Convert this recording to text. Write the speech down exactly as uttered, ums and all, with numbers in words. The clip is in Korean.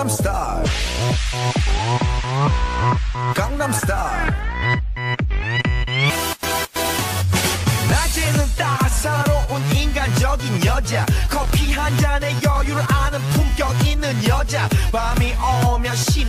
강남스타일 강남스타일 낮에는 따사로운 인간적인 여자 커피 한 잔에 여유를 아는 품격 있는 여자 밤이 오면 시